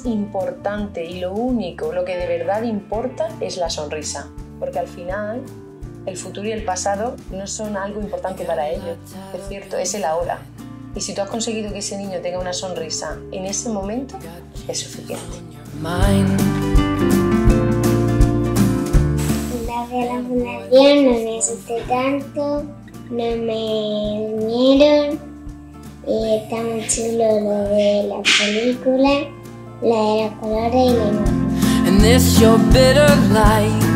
importante y lo único, lo que de verdad importa es la sonrisa, porque al final el futuro y el pasado no son algo importante para ellos, es cierto, es el ahora. Y si tú has conseguido que ese niño tenga una sonrisa en ese momento, es suficiente. La de la fundación no me asusté tanto, no me durmieron, y está muy chulo lo de la película, la de los colores y la imagen.